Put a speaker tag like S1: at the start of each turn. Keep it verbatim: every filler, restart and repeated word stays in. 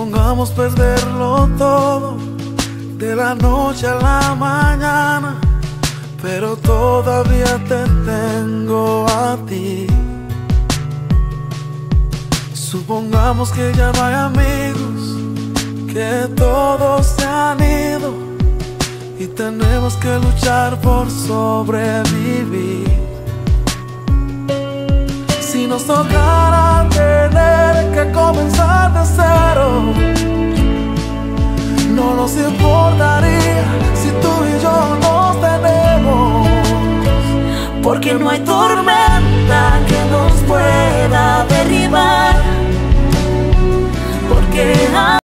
S1: Supongamos perderlo todo de la noche a la mañana, pero todavía te tengo a ti. Supongamos que ya no hay amigos, que todos se han ido y tenemos que luchar por sobrevivir. Si nos tocara tener que comenzar de cero, no nos importaría si tú y yo nos tenemos, porque no hay tormenta que nos pueda derribar, porque